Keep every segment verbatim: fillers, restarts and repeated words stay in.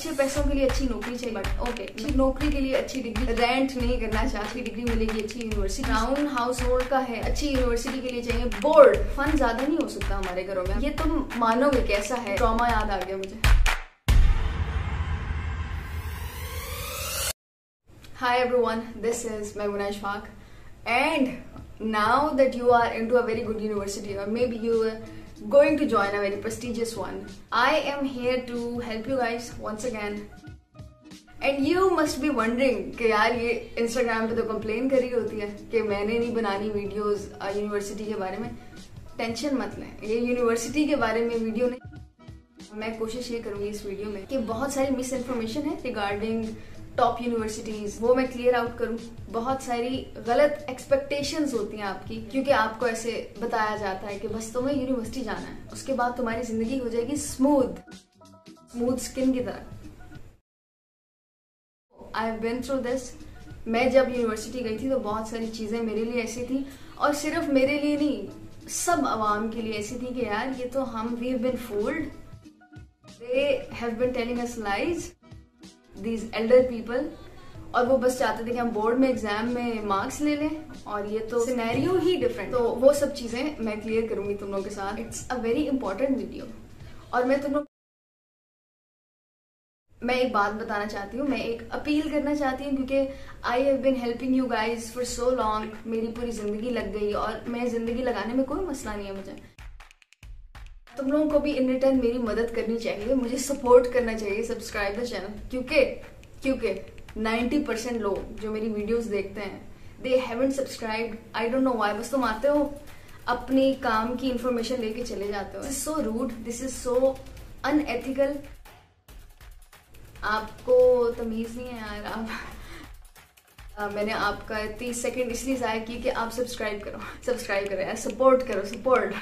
अच्छे पैसों के लिए अच्छी नौकरी चाहिए, बट ओके okay, नौकरी के लिए अच्छी डिग्री, रेंट नहीं करना चाहती, डिग्री मिलेगी अच्छी यूनिवर्सिटी, टाउन हाउस होल्ड का है, अच्छी यूनिवर्सिटी के लिए चाहिए बोर्ड। फन ज्यादा नहीं हो सकता हमारे घरों में, ये तुम मानोगे कैसा है। ट्रॉमा याद आ गया मुझे। Hi everyone, this is Maimuna Ishfaq, and now that you are into a very good university, or maybe you are going to join a very prestigious one, I am here to help you guys once again. And you must be wondering कि यार ये Instagram पे तो complain कर रही होती है कि मैंने नहीं बनानी वीडियोस यूनिवर्सिटी के बारे में। टेंशन मत लें, ये यूनिवर्सिटी के बारे में वीडियो नहीं। मैं कोशिश ये करूंगी इस वीडियो में कि बहुत सारी मिस इन्फॉर्मेशन है रिगार्डिंग टॉप यूनिवर्सिटीज, वो मैं क्लियर आउट करूं। बहुत सारी गलत एक्सपेक्टेशंस होती हैं आपकी, क्योंकि आपको ऐसे बताया जाता है कि बस तुम्हें यूनिवर्सिटी जाना है, उसके बाद तुम्हारी जिंदगी हो जाएगी स्मूथ स्मूथ स्किन की तरह। I have been through this. मैं जब यूनिवर्सिटी गई थी तो बहुत सारी चीजें मेरे लिए ऐसी थी, और सिर्फ मेरे लिए नहीं, सब आवाम के लिए ऐसी थी कि यार ये तो हम we have been fooled, they have been telling us lies, These elder people, और वो बस चाहते थे कि हम बोर्ड में एग्जाम में मार्क्स ले लें, और ये तो सिनेरियो ही डिफरेंट। तो वो सब चीजें मैं क्लियर करूंगी तुम लोगों के साथ। It's a very important video. और मैं तुम लोग मैं एक बात बताना चाहती हूँ, मैं एक अपील करना चाहती हूँ, क्योंकि I have been helping you guys for so long. मेरी पूरी जिंदगी लग गई, और मैं जिंदगी लगाने में कोई मसला नहीं है मुझे। तुम लोगों को भी इन रिटर्न मेरी मदद करनी चाहिए, मुझे सपोर्ट करना चाहिए, सब्सक्राइब द चैनल, क्योंकि क्योंकि नब्बे परसेंट लोग जो मेरी वीडियोस देखते हैं they haven't subscribed. I don't know why. बस तुम आते हो, अपनी काम की इंफॉर्मेशन लेके चले जाते हो। This is so rude, this is so unethical. आपको तमीज नहीं है यार। आप आ, मैंने आपका तीस सेकेंड इसलिए जाया की कि आप सब्सक्राइब करो, सब्सक्राइब करो यार, सपोर्ट करो, सपोर्ट।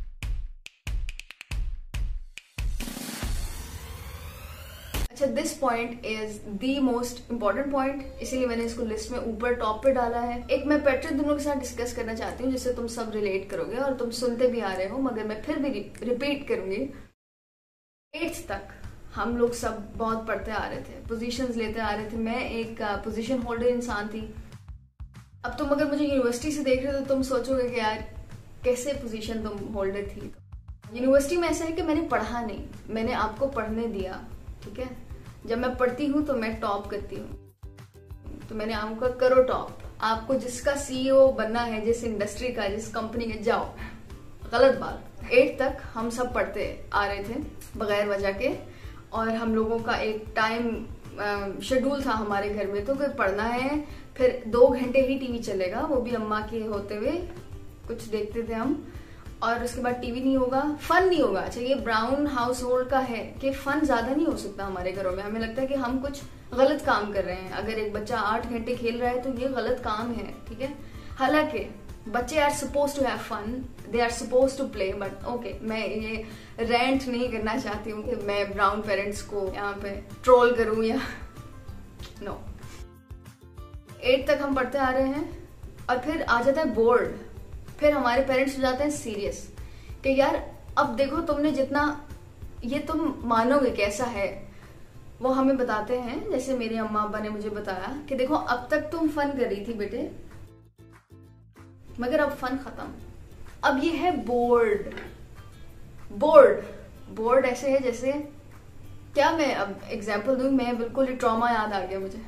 अच्छा, this point is the most important point, इसीलिए मैंने इसको लिस्ट में ऊपर टॉप पे डाला है। एक मैं पैटर्न तुम लोगों के साथ डिस्कस करना चाहती हूँ जिससे तुम सब रिलेट करोगे, और तुम सुनते भी आ रहे हो, मगर मैं फिर भी रिपीट करूंगी। एट्थ तक हम लोग सब बहुत पढ़ते आ रहे थे, पोजीशंस लेते आ रहे थे। मैं एक पोजीशन होल्डर इंसान थी। अब तुम अगर मुझे यूनिवर्सिटी से देख रहे हो तो तुम सोचोगे कि यार कैसे पोजीशन तुम होल्डर थी। यूनिवर्सिटी में ऐसा है कि मैंने पढ़ा नहीं, मैंने आपको पढ़ने दिया, ठीक है। जब मैं पढ़ती हूँ तो मैं टॉप करती हूँ, तो मैंने आपको करो टॉप। आपको जिसका सीईओ बनना है, जिस इंडस्ट्री का, जिस कंपनी का, जाओ। गलत बात। एट तक हम सब पढ़ते आ रहे थे बगैर वजह के, और हम लोगों का एक टाइम शेड्यूल था हमारे घर में, तो कोई पढ़ना है फिर दो घंटे ही टीवी चलेगा, वो भी अम्मा के होते हुए कुछ देखते थे हम, और उसके बाद टीवी नहीं होगा, फन नहीं होगा। अच्छा, ये ब्राउन हाउस होल्ड का है कि फन ज्यादा नहीं हो सकता हमारे घरों में। हमें लगता है कि हम कुछ गलत काम कर रहे हैं। अगर एक बच्चा आठ घंटे खेल रहा है तो ये गलत काम है, ठीक है। हालांकि बच्चे are suppose to have fun, they are suppose to play, but okay, मैं ये रेंट नहीं करना चाहती हूँ कि मैं ब्राउन पेरेंट्स को यहाँ पे ट्रोल करूँ या नो। एट तक हम पढ़ते आ रहे हैं, और फिर आ जाता है बोर्ड। फिर हमारे पेरेंट्स हो जाते हैं सीरियस कि यार अब देखो तुमने जितना, ये तुम मानोगे कैसा है। वो हमें बताते हैं, जैसे मेरे अम्मा अब्बा ने मुझे बताया कि देखो अब तक तुम फन कर रही थी बेटे, मगर अब फन खत्म, अब ये है बोर्ड। बोर्ड बोर्ड ऐसे है जैसे, क्या मैं अब एग्जाम्पल दूं, मैं बिल्कुल ट्रॉमा याद आ गया मुझे।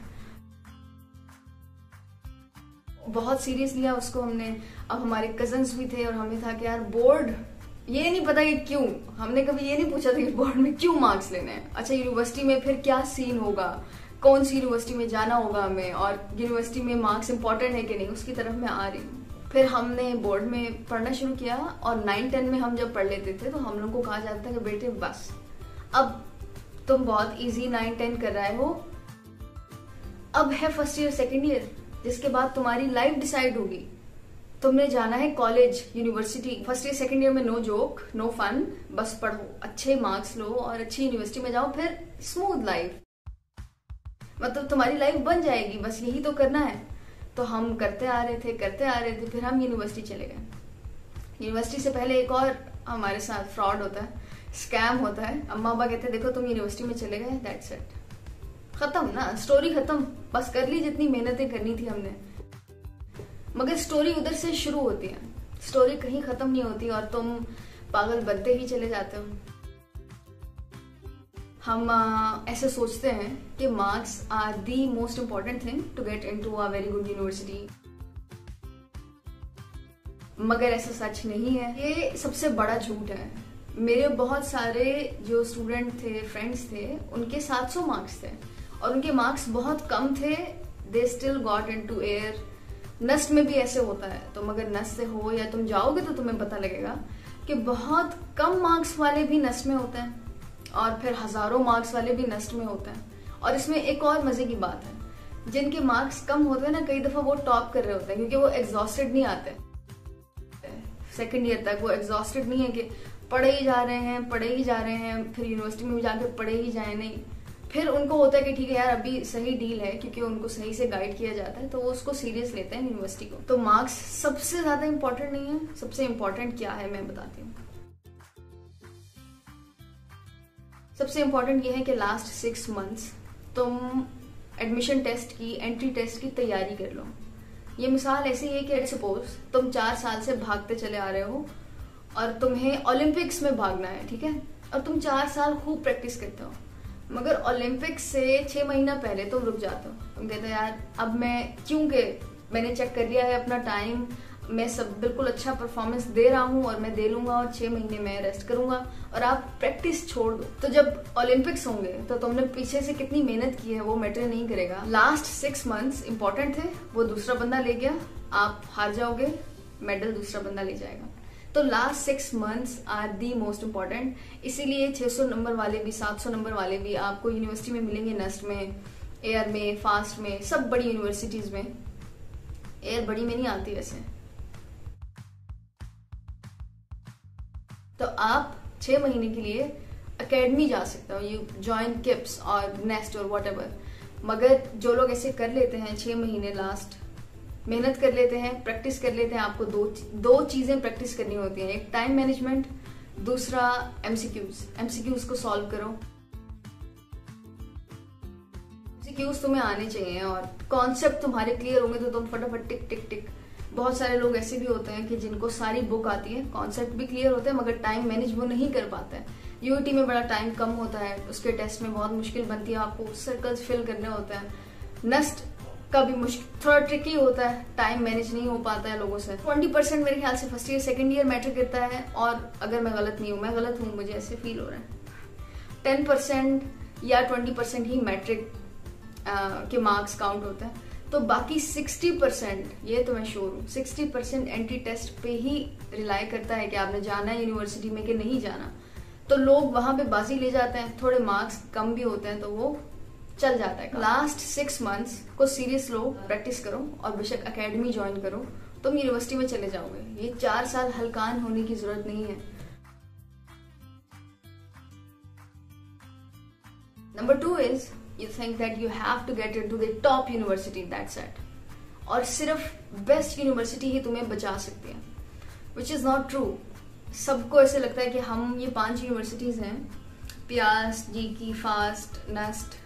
बहुत सीरियस लिया उसको हमने। अब हमारे कजन्स भी थे, और हमें था कि यार बोर्ड, ये नहीं पता कि क्यों, हमने कभी ये नहीं पूछा था कि बोर्ड में क्यों मार्क्स लेने हैं। अच्छा, यूनिवर्सिटी में फिर क्या सीन होगा, कौन सी यूनिवर्सिटी में जाना होगा हमें, और यूनिवर्सिटी में मार्क्स इंपॉर्टेंट है कि नहीं, उसकी तरफ मैं आ रही हूँ। फिर हमने बोर्ड में पढ़ना शुरू किया, और नाइन टेन में हम जब पढ़ लेते थे तो हम लोग को कहा जाता था कि बेटे बस अब तुम बहुत इजी नाइन टेन कर रहे हो, अब है फर्स्ट ईयर सेकेंड ईयर, जिसके बाद तुम्हारी लाइफ डिसाइड होगी। तुमने जाना है college, university. First year second year में नो जोक, नो फन, बस पढ़ो, अच्छे मार्क्स लो और अच्छी यूनिवर्सिटी में जाओ, फिर स्मूथ लाइफ, मतलब तुम्हारी लाइफ बन जाएगी, बस यही तो करना है। तो हम करते आ रहे थे करते आ रहे थे फिर हम यूनिवर्सिटी चले गए। यूनिवर्सिटी से पहले एक और हमारे साथ फ्रॉड होता है, स्कैम होता है। अम्मा अब्बा कहते हैं देखो तुम यूनिवर्सिटी में चले गए, दैट्स इट, खत्म ना, स्टोरी खत्म, बस कर ली जितनी मेहनतें करनी थी हमने। मगर स्टोरी उधर से शुरू होती है, स्टोरी कहीं खत्म नहीं होती और तुम पागल बनते ही चले जाते हो। हम आ, ऐसे सोचते हैं कि marks are the most important thing to get into a very good university, मगर ऐसा सच नहीं है। ये सबसे बड़ा झूठ है। मेरे बहुत सारे जो स्टूडेंट थे, फ्रेंड्स थे, उनके सात सौ मार्क्स थे और उनके मार्क्स बहुत कम थे, they still got into Air. NUST में भी ऐसे होता है, तुम अगर नस्ट से हो या तुम जाओगे तो तुम्हें पता लगेगा कि बहुत कम मार्क्स वाले भी नस्ट में होते हैं और फिर हजारों मार्क्स वाले भी नस्ट में होते हैं। और इसमें एक और मजे की बात है, जिनके मार्क्स कम होते हैं ना, कई दफा वो टॉप कर रहे होते हैं क्योंकि वो एग्जॉस्टेड नहीं आते सेकेंड ईयर तक। वो एग्जॉस्टेड नहीं है कि पढ़े ही जा रहे हैं पढ़े ही जा रहे हैं फिर यूनिवर्सिटी में भी जाके पढ़े ही जाए, नहीं। फिर उनको होता है कि ठीक है यार अभी सही डील है, क्योंकि उनको सही से गाइड किया जाता है तो वो उसको सीरियस लेते हैं यूनिवर्सिटी को। तो मार्क्स सबसे ज्यादा इंपॉर्टेंट नहीं है। सबसे इंपॉर्टेंट क्या है मैं बताती हूँ। सबसे इंपॉर्टेंट ये है कि लास्ट सिक्स मंथ्स तुम एडमिशन टेस्ट की, एंट्री टेस्ट की तैयारी कर लो। ये मिसाल ऐसी है कि सपोज तुम चार साल से भागते चले आ रहे हो और तुम्हें ओलंपिक्स में भागना है, ठीक है, और तुम चार साल खूब प्रैक्टिस करते हो, मगर ओलंपिक्स से छह महीना पहले तुम रुक जाते हो। तुम कहते हो यार अब मैं, क्योंकि मैंने चेक कर लिया है अपना टाइम, मैं सब बिल्कुल अच्छा परफॉर्मेंस दे रहा हूँ और मैं दे लूंगा और छह महीने में रेस्ट करूंगा, और आप प्रैक्टिस छोड़ दो। तो जब ओलंपिक्स होंगे तो तुमने पीछे से कितनी मेहनत की है वो मैटर नहीं करेगा। लास्ट सिक्स मंथ्स इंपॉर्टेंट थे, वो दूसरा बंदा ले गया, आप हार जाओगे, मेडल दूसरा बंदा ले जाएगा। तो last six months are the most important. इसीलिए छह सौ नंबर वाले भी, सात सौ नंबर वाले भी आपको यूनिवर्सिटी में मिलेंगे, नस्ट में, एयर में, फास्ट में, सब बड़ी यूनिवर्सिटीज में। एयर बड़ी में नहीं आती वैसे। तो आप छह महीने के लिए अकेडमी जा सकते हो, यू ज्वाइन किप्स और नेस्ट और वट एवर। मगर जो लोग ऐसे कर लेते हैं, छह महीने लास्ट मेहनत कर लेते हैं, प्रैक्टिस कर लेते हैं, आपको दो दो चीजें प्रैक्टिस करनी होती हैं, एक टाइम मैनेजमेंट, दूसरा एमसीक्यूज। एमसीक्यूज को सॉल्व करो। एमसीक्यूज तुम्हें आने चाहिए और कॉन्सेप्ट तुम्हारे क्लियर होंगे तो तुम फटाफट टिक टिक टिक। बहुत सारे लोग ऐसे भी होते हैं कि जिनको सारी बुक आती है, कॉन्सेप्ट भी क्लियर होते हैं, मगर टाइम मैनेज वो नहीं कर पाते हैं। यूईटी में बड़ा टाइम कम होता है, उसके टेस्ट में बहुत मुश्किल बनती है, आपको सर्कल्स फिल करने होते हैं। नस्ट का भी मुश्किल, थोड़ा ट्रिकी होता है, टाइम मैनेज नहीं हो पाता है लोगों से। ट्वेंटी परसेंट मेरे ख्याल से first year second year matter करता है, और अगर मैं गलत नहीं हूँ, मैं गलत हूँ, मुझे ऐसे फील हो रहा है, टेन परसेंट या ट्वेंटी परसेंट ही मैट्रिक के मार्क्स काउंट होते हैं। तो बाकी सिक्सटी परसेंट, ये तो मैं श्योर हूँ, सिक्सटी परसेंट एंट्री टेस्ट पे ही रिलाई करता है कि आपने जाना है यूनिवर्सिटी में कि नहीं जाना। तो लोग वहां पे बाजी ले जाते हैं, थोड़े मार्क्स कम भी होते हैं तो वो चल जाता है। लास्ट सिक्स मंथ्स को सीरियस लो, प्रैक्टिस करो और बेशक एकेडमी ज्वाइन करो, तुम यूनिवर्सिटी में चले जाओगे। ये चार साल हलकान होने की जरूरत नहीं है। Number two is you think that you have to get into the top university, that's it, और सिर्फ बेस्ट यूनिवर्सिटी ही तुम्हें बचा सकती है, which is not true। सबको ऐसे लगता है कि हम ये पांच यूनिवर्सिटीज हैं, पियास, जीकी, फास्ट, नस्ट,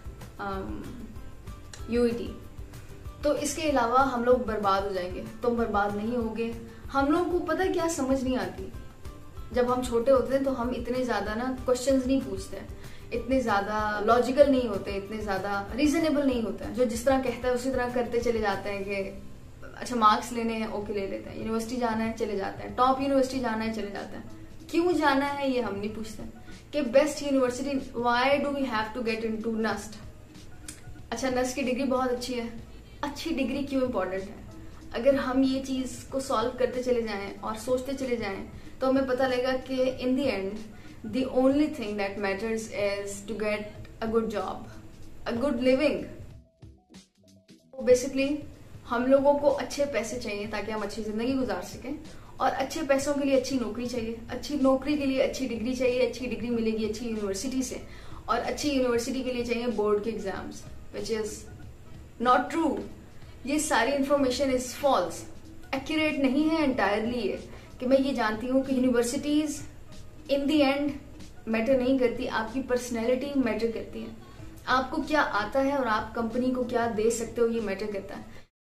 यूईटी, तो इसके अलावा हम लोग बर्बाद हो जाएंगे। तुम बर्बाद नहीं होगे। हम लोगों को पता क्या समझ नहीं आती, जब हम छोटे होते हैं तो हम इतने ज्यादा ना क्वेश्चंस नहीं पूछते, इतने ज्यादा लॉजिकल नहीं होते, इतने ज्यादा रीजनेबल नहीं होते हैं। जो जिस तरह कहता है उसी तरह करते चले जाते हैं कि अच्छा मार्क्स लेने हैं, ओके ले लेते हैं, यूनिवर्सिटी जाना है चले जाते हैं, टॉप यूनिवर्सिटी जाना है चले जाते हैं। क्यों जाना है ये हम नहीं पूछते कि best university, why do we have to get into NUST. अच्छा नस्ट की डिग्री बहुत अच्छी है, अच्छी डिग्री क्यों इंपॉर्टेंट है? अगर हम ये चीज को सॉल्व करते चले जाएं और सोचते चले जाएं तो हमें पता लगेगा कि in the end the only thing that matters is to get a good job, a good living। Basically हम लोगों को अच्छे पैसे चाहिए ताकि हम अच्छी जिंदगी गुजार सकें, और अच्छे पैसों के लिए अच्छी नौकरी चाहिए, अच्छी नौकरी के लिए अच्छी डिग्री चाहिए, अच्छी डिग्री मिलेगी अच्छी यूनिवर्सिटी से, और अच्छी यूनिवर्सिटी के लिए चाहिए बोर्ड के exams, which is not true. ये सारी इंफॉर्मेशन इज फॉल्स, एक्यूरेट नहीं है एंटायरली ये कि मैं ये जानती हूँ कि universities in the end matter नहीं करती, आपकी पर्सनैलिटी मैटर करती है। आपको क्या आता है और आप कंपनी को क्या दे सकते हो, ये मैटर करता है।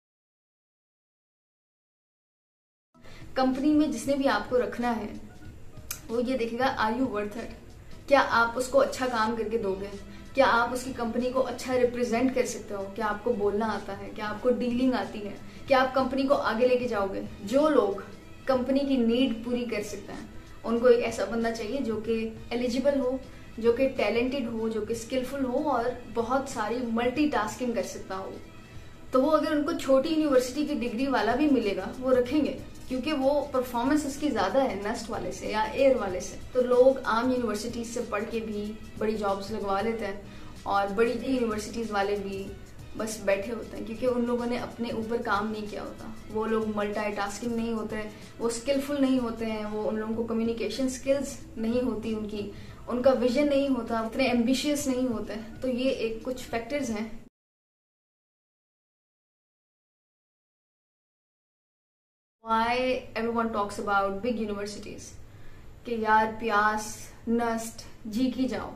कंपनी में जिसने भी आपको रखना है वो ये देखेगा, आर यू वर्थ इट? क्या आप उसको अच्छा काम करके दोगे? क्या आप उसकी कंपनी को अच्छा रिप्रेजेंट कर सकते हो? क्या आपको बोलना आता है? क्या आपको डीलिंग आती है? क्या आप कंपनी को आगे लेके जाओगे? जो लोग कंपनी की नीड पूरी कर सकते हैं उनको एक ऐसा बंदा चाहिए जो कि एलिजिबल हो, जो कि टैलेंटेड हो, जो कि स्किलफुल हो और बहुत सारी मल्टीटास्किंग कर सकता हो। तो वो अगर उनको छोटी यूनिवर्सिटी की डिग्री वाला भी मिलेगा वो रखेंगे, क्योंकि वो परफॉर्मेंस उसकी ज्यादा है नस्ट वाले से या एयर वाले से। तो लोग आम यूनिवर्सिटीज से पढ़ के भी बड़ी जॉब्स लगवा लेते हैं और बड़ी यूनिवर्सिटीज वाले भी बस बैठे होते हैं, क्योंकि उन लोगों ने अपने ऊपर काम नहीं किया होता। वो लोग मल्टीटास्किंग नहीं होते, वो स्किलफुल नहीं होते हैं, वो उन लोगों को कम्युनिकेशन स्किल्स नहीं होती उनकी, उनका विजन नहीं होता, उतने एम्बिशियस नहीं होते। तो ये एक कुछ फैक्टर्स हैं। Why everyone talks about big universities कि यार प्यास, नस्ट, जी की जाओ।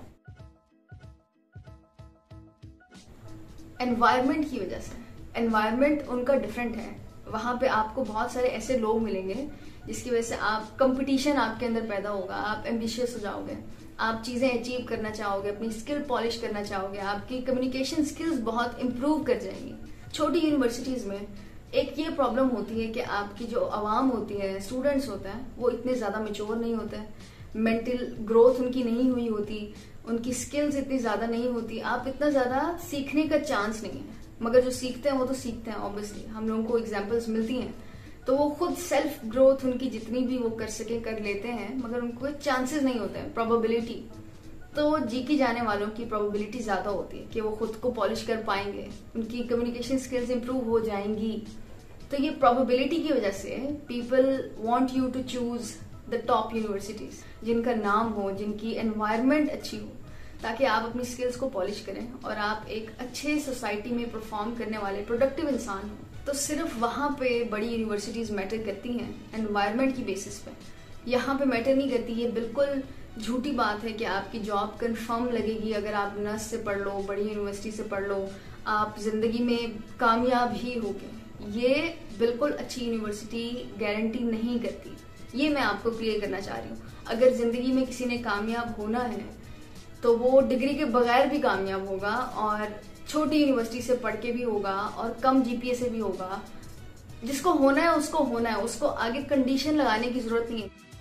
एनवायरमेंट की वजह से। एनवायरमेंट उनका डिफरेंट है। वहां पे आपको बहुत सारे ऐसे लोग मिलेंगे जिसकी वजह से आप कंपटीशन आपके अंदर पैदा होगा, आप एम्बिशियस हो जाओगे, आप चीजें अचीव करना चाहोगे, अपनी स्किल पॉलिश करना चाहोगे, आपकी कम्युनिकेशन स्किल्स बहुत इंप्रूव कर जाएंगी। छोटी यूनिवर्सिटीज में एक ये प्रॉब्लम होती है कि आपकी जो आवाम होती है, स्टूडेंट्स होते हैं, वो इतने ज्यादा मेच्योर नहीं होते हैं, मेंटल ग्रोथ उनकी नहीं हुई होती, उनकी स्किल्स इतनी ज्यादा नहीं होती, आप इतना ज्यादा सीखने का चांस नहीं है। मगर जो सीखते हैं वो तो सीखते हैं, ऑब्वियसली हम लोगों को एग्जाम्पल्स मिलती हैं, तो वो खुद सेल्फ ग्रोथ उनकी जितनी भी वो कर सके कर लेते हैं, मगर उनको चांसेस नहीं होते हैं, प्रोबेबिलिटी। तो जी की जाने वालों की प्रोबेबिलिटी ज्यादा होती है कि वो खुद को पॉलिश कर पाएंगे, उनकी कम्युनिकेशन स्किल्स इंप्रूव हो जाएंगी। तो ये प्रोबेबिलिटी की वजह से people want you to choose the top universities, जिनका नाम हो, जिनकी एनवायरनमेंट अच्छी हो, ताकि आप अपनी स्किल्स को पॉलिश करें और आप एक अच्छे सोसाइटी में परफॉर्म करने वाले प्रोडक्टिव इंसान हो। तो सिर्फ वहां पे बड़ी यूनिवर्सिटीज मैटर करती हैं एनवायरनमेंट की बेसिस पे, यहाँ पे मैटर नहीं करती। ये बिल्कुल झूठी बात है कि आपकी जॉब कंफर्म लगेगी अगर आप नर्स से पढ़ लो, बड़ी यूनिवर्सिटी से पढ़ लो, आप जिंदगी में कामयाब ही होगे। ये बिल्कुल अच्छी यूनिवर्सिटी गारंटी नहीं करती। ये मैं आपको क्लियर करना चाह रही हूँ। अगर जिंदगी में किसी ने कामयाब होना है तो वो डिग्री के बगैर भी कामयाब होगा और छोटी यूनिवर्सिटी से पढ़ के भी होगा और कम जीपीए से भी होगा। जिसको होना है उसको होना है, उसको आगे कंडीशन लगाने की जरूरत नहीं है।